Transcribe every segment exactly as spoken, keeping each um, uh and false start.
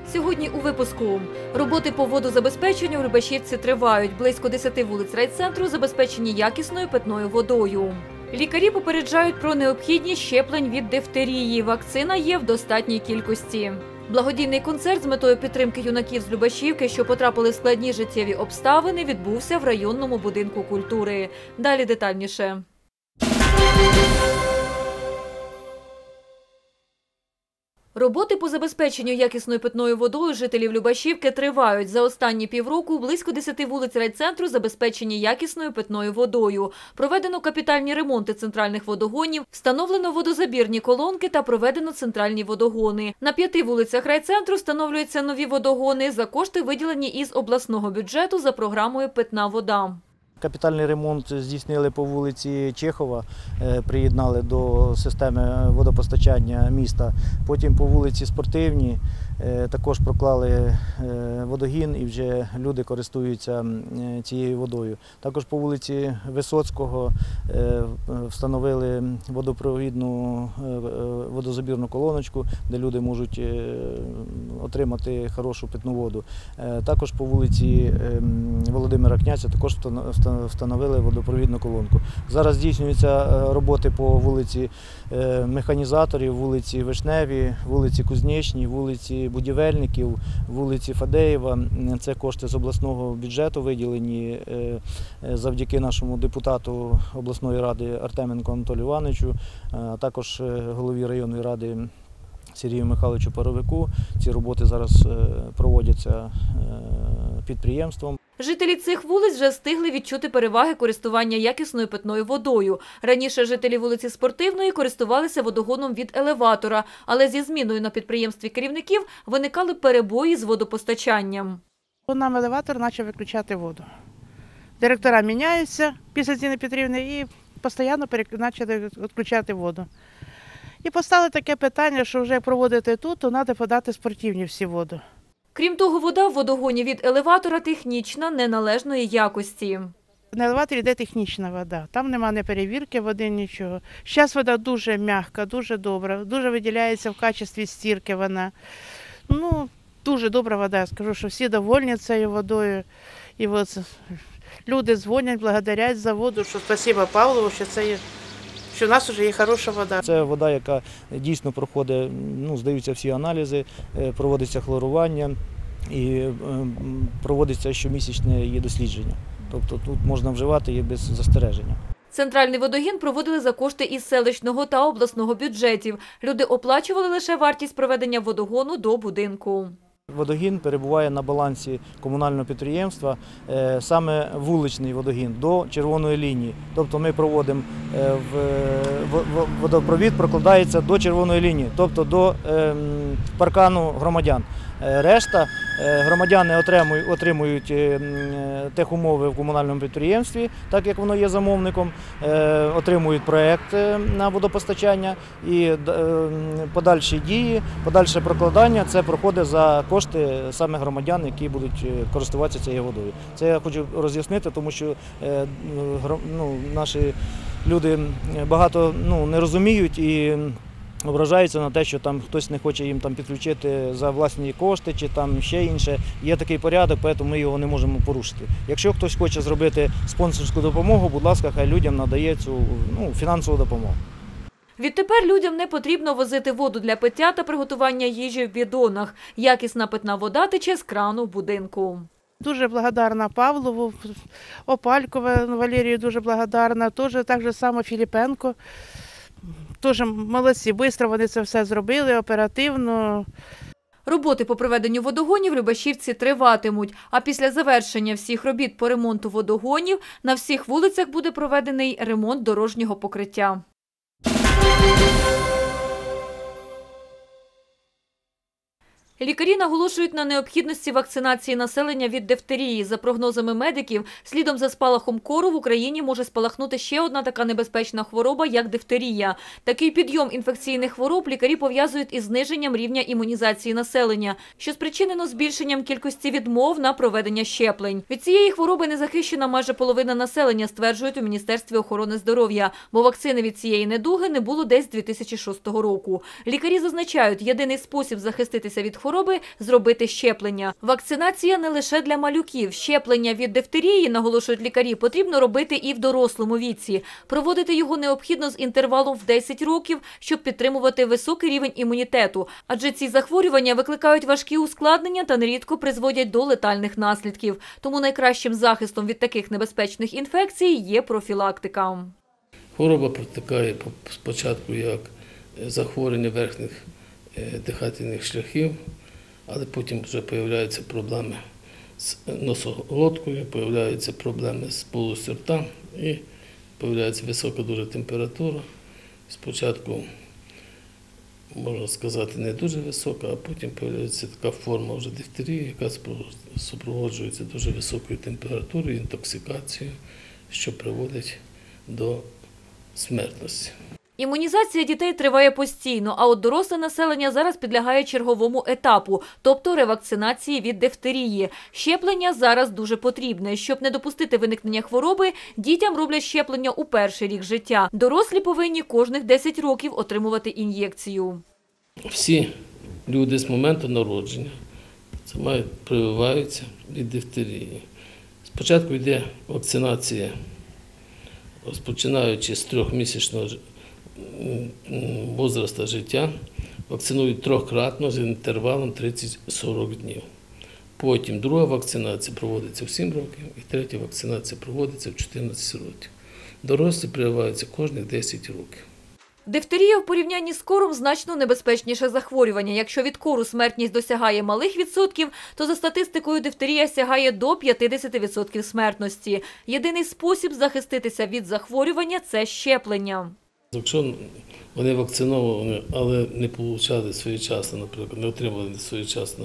Сьогодні у випуску. Роботи по водозабезпеченню в Любашівці тривають. Близько десяти вулиць райцентру забезпечені якісною питною водою. Лікарі попереджають про необхідність щеплень від дифтерії. Вакцина є в достатній кількості. Благодійний концерт з метою підтримки юнаків з Любашівки, що потрапили в складні життєві обставини, відбувся в районному будинку культури. Далі детальніше. Роботи по забезпеченню якісною питною водою жителів Любашівки тривають. За останні півроку близько десяти вулиць райцентру забезпечені якісною питною водою. Проведено капітальні ремонти центральних водогонів, встановлено водозабірні колонки та проведено центральні водогони. На п'яти вулицях райцентру встановлюються нові водогони за кошти, виділені із обласного бюджету за програмою «Питна вода». Капітальний ремонт здійснили по вулиці Чехова, приєднали до системи водопостачання міста. Потім по вулиці Спортивній також проклали водогін і вже люди користуються цією водою. Також по вулиці Висоцького встановили водопровідну водозабірну колоночку, де люди можуть отримати хорошу питну воду. Також по вулиці Володимира Князя також встановили водопровідну колонку. Зараз здійснюються роботи по вулиці Механізаторів, вулиці Вишневі, вулиці Кузнечній, вулиці Будівельників, вулиці Фадеєва. Це кошти з обласного бюджету виділені завдяки нашому депутату обласної ради Артеменку Анатолію Івановичу, а також голові районної ради Сергію Михайловичу Паровику. Ці роботи зараз проводяться підприємством. Жителі цих вулиць вже встигли відчути переваги користування якісною питною водою. Раніше жителі вулиці Спортивної користувалися водогоном від елеватора, але зі зміною на підприємстві керівників виникали перебої з водопостачанням. Нам елеватор почав виключати воду. Директора міняються після Зіни Петрівни і постійно почали відключати воду. І постало таке питання, що вже проводити тут, то треба подати Спортивні всі воду. Крім того, вода в водогоні від елеватора технічна, неналежної якості. На елеваторі йде технічна вода, там немає ні перевірки води, нічого. Зараз вода дуже м'яка, дуже добра, дуже виділяється в качестві стірки вона. Ну, дуже добра вода, я скажу, що всі довольні цією водою. І от люди дзвонять, благодарять за воду, що спасибо Павлову, що це є. Що у нас вже є хороша вода. Це вода, яка дійсно проходить, ну, здаються всі аналізи, проводиться хлорування і проводиться щомісячне її дослідження. Тобто тут можна вживати її без застереження. Центральний водогін проводили за кошти із селищного та обласного бюджетів. Люди оплачували лише вартість проведення водогону до будинку. Водогін перебуває на балансі комунального підприємства, саме вуличний водогін, до червоної лінії. Тобто ми проводимо, водопровід прокладається до червоної лінії, тобто до паркану громадян. Решта громадяни отримують техумови в комунальному підприємстві, так як воно є замовником, отримують проєкт на водопостачання і подальші дії, подальше прокладання – це проходить за кошти саме громадян, які будуть користуватися цією водою. Це я хочу роз'яснити, тому що ну, наші люди багато ну, не розуміють і ображаються на те, що там хтось не хоче їм там підключити за власні кошти чи там ще інше. Є такий порядок, тому ми його не можемо порушити. Якщо хтось хоче зробити спонсорську допомогу, будь ласка, хай людям надає цю ну, фінансову допомогу. Відтепер людям не потрібно возити воду для пиття та приготування їжі в бідонах. Якісна питна вода тече з крану в будинку. Дуже благодарна Павлову, Опалькова Валерію дуже благодарна, теж так же само Філіпенко. Теж молодці, швидко вони це все зробили, оперативно. Роботи по проведенню водогонів в Любашівці триватимуть, а після завершення всіх робіт по ремонту водогонів на всіх вулицях буде проведений ремонт дорожнього покриття. Лікарі наголошують на необхідності вакцинації населення від дифтерії. За прогнозами медиків, слідом за спалахом кору в Україні може спалахнути ще одна така небезпечна хвороба, як дифтерія. Такий підйом інфекційних хвороб лікарі пов'язують із зниженням рівня імунізації населення, що спричинено збільшенням кількості відмов на проведення щеплень. Від цієї хвороби не захищена майже половина населення, стверджують у Міністерстві охорони здоров'я, бо вакцини від цієї недуги не було десь з дві тисячі шостого року. Лікарі зазначають, єдиний спосіб захиститися від хвороби хвороби – зробити щеплення. Вакцинація не лише для малюків. Щеплення від дифтерії, наголошують лікарі, потрібно робити і в дорослому віці. Проводити його необхідно з інтервалом в десять років, щоб підтримувати високий рівень імунітету. Адже ці захворювання викликають важкі ускладнення та нерідко призводять до летальних наслідків. Тому найкращим захистом від таких небезпечних інфекцій є профілактика. Хвороба протікає спочатку як захворювання верхніх дихательних шляхів, але потім вже з'являються проблеми з носоглоткою, з'являються проблеми з полостю рта і з'являється висока дуже температура. Спочатку, можна сказати, не дуже висока, а потім з'являється така форма вже дифтерії, яка супроводжується дуже високою температурою, інтоксикацією, що приводить до смертності. Імунізація дітей триває постійно, а от доросле населення зараз підлягає черговому етапу, тобто ревакцинації від дифтерії. Щеплення зараз дуже потрібне. Щоб не допустити виникнення хвороби, дітям роблять щеплення у перший рік життя. Дорослі повинні кожних десять років отримувати ін'єкцію. Всі люди з моменту народження це мають, прививаються від дифтерії. Спочатку йде вакцинація, розпочинаючи з трьохмісячного возрасту життя, вакцинують трьохкратно з інтервалом тридцять-сорок днів. Потім друга вакцинація проводиться в сім років і третя вакцинація проводиться в чотирнадцять років. Дорослі прививаються кожних десять років. Дифтерія в порівнянні з кором значно небезпечніше захворювання. Якщо від кору смертність досягає малих відсотків, то за статистикою дифтерія сягає до п'ятдесят відсотків смертності. Єдиний спосіб захиститися від захворювання – це щеплення. Якщо вони вакциновані, але не отримали своєчасно, наприклад, не отримали своєчасно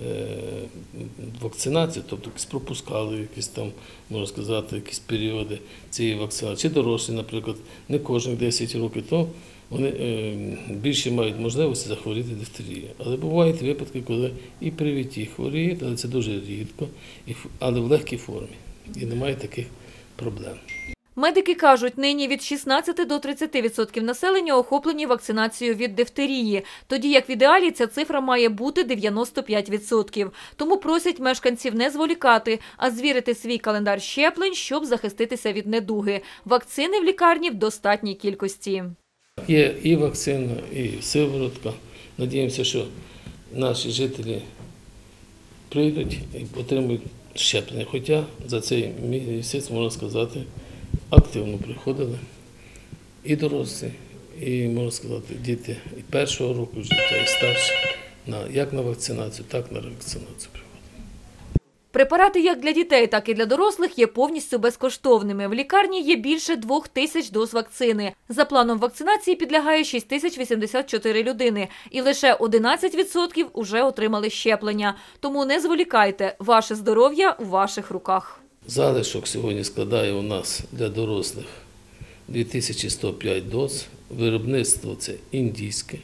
вакцинацію, тобто пропускали якісь там, можна сказати, якісь періоди цієї вакцинації, чи дорослі, наприклад, не кожних десять років, то вони більше мають можливості захворіти дифтерією. Але бувають випадки, коли і привиті хворіють, але це дуже рідко, але в легкій формі, і немає таких проблем. Медики кажуть, нині від шістнадцяти до тридцяти відсотків населення охоплені вакцинацією від дифтерії, тоді як в ідеалі ця цифра має бути дев'яносто п'ять відсотків. Тому просять мешканців не зволікати, а звірити свій календар щеплень, щоб захиститися від недуги. Вакцини в лікарні в достатній кількості. Є і вакцина, і сиворотка. Надіємося, що наші жителі прийдуть і отримують щеплення. Хоча за цей місяць, можна сказати, активно приходили і дорослі, і, можна сказати, діти і першого року життя, і старші, як на вакцинацію, так на ревакцинацію приходили. Препарати як для дітей, так і для дорослих є повністю безкоштовними. В лікарні є більше двох тисяч доз вакцини. За планом вакцинації підлягає шість тисяч вісімдесят чотири людини. І лише одинадцять відсотків уже отримали щеплення. Тому не зволікайте, ваше здоров'я у ваших руках. Залишок сьогодні складає у нас для дорослих дві тисячі сто п'ять доз. Виробництво це індійське.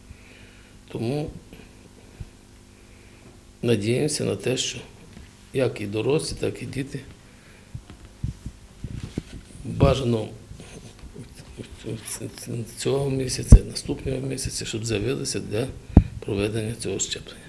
Тому надіємося на те, що як і дорослі, так і діти бажано цього місяця, наступного місяця, щоб з'явилися для проведення цього щеплення.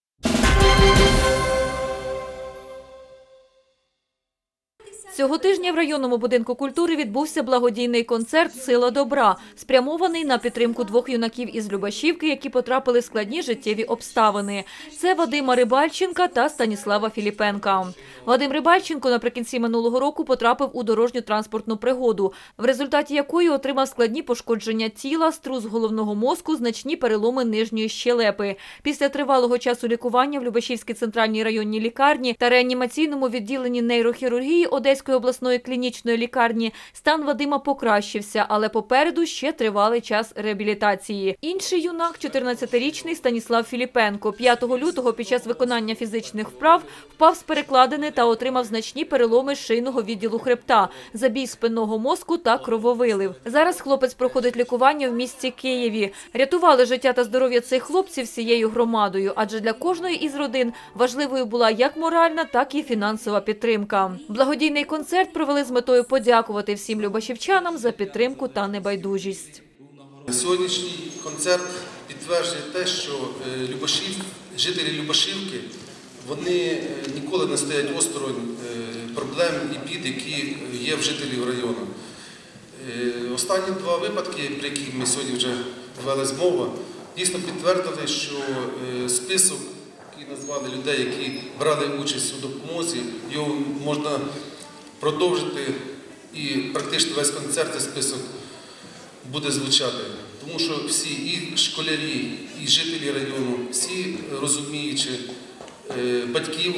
Цього тижня в районному будинку культури відбувся благодійний концерт «Сила добра», спрямований на підтримку двох юнаків із Любашівки, які потрапили в складні життєві обставини. Це Вадима Рибальченка та Станіслава Філіпенка. Вадим Рибальченко наприкінці минулого року потрапив у дорожньо-транспортну пригоду, в результаті якої отримав складні пошкодження тіла, струс головного мозку, значні переломи нижньої щелепи. Після тривалого часу лікування в Любашівській центральній районній лікарні та реанімаційному відділенні нейрохірургії Одеської обласної клінічної лікарні стан Вадима покращився, але попереду ще тривалий час реабілітації. Інший юнак – чотирнадцятирічний Станіслав Філіпенко. п'ятого лютого під час виконання фізичних вправ впав з перекладини та отримав значні переломи шийного відділу хребта, забій спинного мозку та крововилив. Зараз хлопець проходить лікування в місті Києві. Рятували життя та здоров'я цих хлопців всією громадою, адже для кожної із родин важливою була як моральна, так і фінансова підтримка. Благодійний концерт провели з метою подякувати всім любашівчанам за підтримку та небайдужість. Сьогоднішній концерт підтверджує те, що Любашів жителі Любашівки, вони ніколи не стоять осторонь проблем і бід, які є в жителів району. Останні два випадки, про які ми сьогодні вже вели змову, дійсно підтвердили, що список, який назвали людей, які брали участь у допомозі, його можна продовжити, і практично весь концерт цей список буде звучати. Тому що всі, і школярі, і жителі району, всі розуміючи батьків,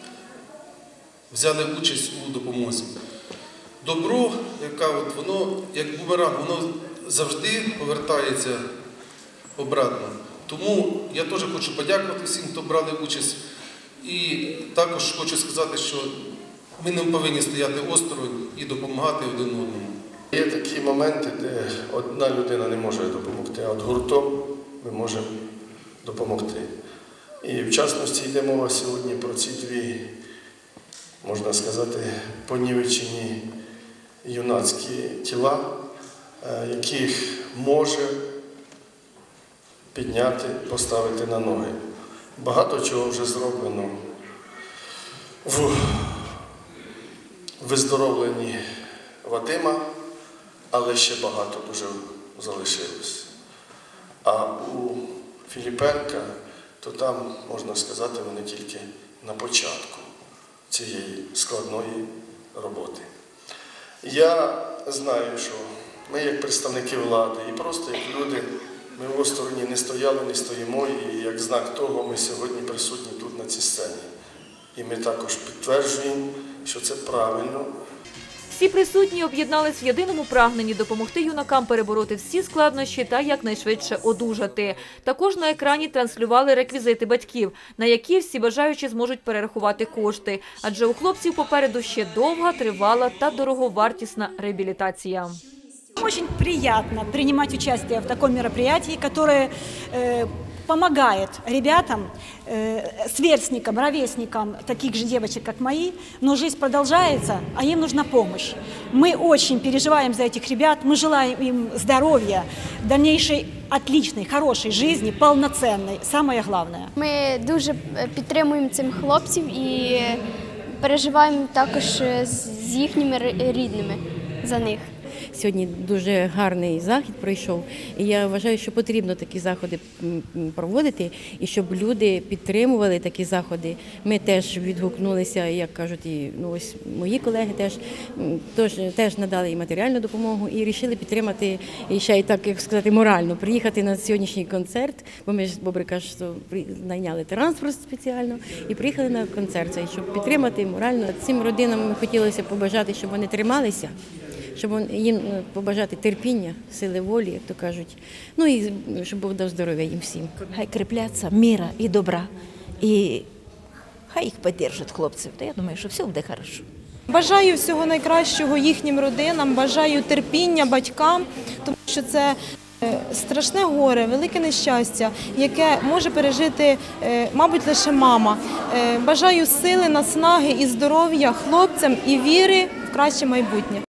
взяли участь у допомозі. Добро, яка от воно, як бумеранг, воно завжди повертається обратно. Тому я теж хочу подякувати всім, хто брали участь. І також хочу сказати, що ми не повинні стояти осторонь і допомагати один одному. Є такі моменти, де одна людина не може допомогти, а от гуртом ми можемо допомогти. І в частності йде мова сьогодні про ці дві, можна сказати, понівечені юнацькі тіла, яких може підняти, поставити на ноги. Багато чого вже зроблено в виздоровленні Вадима, але ще багато дуже залишилось. А у Філіпенка, то там, можна сказати, вони тільки на початку цієї складної роботи. Я знаю, що ми як представники влади і просто як люди, ми в остороні не стояли, не стоїмо, і як знак того ми сьогодні присутні тут на цій сцені. І ми також підтверджуємо, що це правильно. Всі присутні об'єднались в єдиному прагненні допомогти юнакам перебороти всі складнощі та якнайшвидше одужати. Також на екрані транслювали реквізити батьків, на які всі бажаючі зможуть перерахувати кошти. Адже у хлопців попереду ще довга, тривала та дороговартісна реабілітація. Очень приятно принимать участие в таком мероприятии, которое э, помогает ребятам, э, сверстникам, ровесникам таких же девочек, как мои, но жизнь продолжается, а им нужна помощь. Мы очень переживаем за этих ребят, мы желаем им здоровья, дальнейшей отличной, хорошей жизни, полноценной, самое главное. Ми дуже підтримуємо цих хлопців і переживаємо також з їхніми рідними за них. Сьогодні дуже гарний захід пройшов, і я вважаю, що потрібно такі заходи проводити, і щоб люди підтримували такі заходи. Ми теж відгукнулися, як кажуть, і ну, ось мої колеги теж, теж, теж надали і матеріальну допомогу, і вирішили підтримати, і ще й так, як сказати, морально, приїхати на сьогоднішній концерт, бо ми ж, Бобри каже, що найняли транспорт спеціально, і приїхали на концерт цей, щоб підтримати морально. Цим родинам хотілося побажати, щоб вони трималися, щоб їм побажати терпіння, сили волі, як то кажуть. Ну і щоб Бог дав здоров'я їм всім. Хай кріпляться міра і добра. І хай їх підтримують хлопців. Та я думаю, що все буде добре. Бажаю всього найкращого їхнім родинам, бажаю терпіння батькам, тому що це страшне горе, велике нещастя, яке може пережити, мабуть, лише мама. Бажаю сили, наснаги і здоров'я хлопцям і віри в краще майбутнє.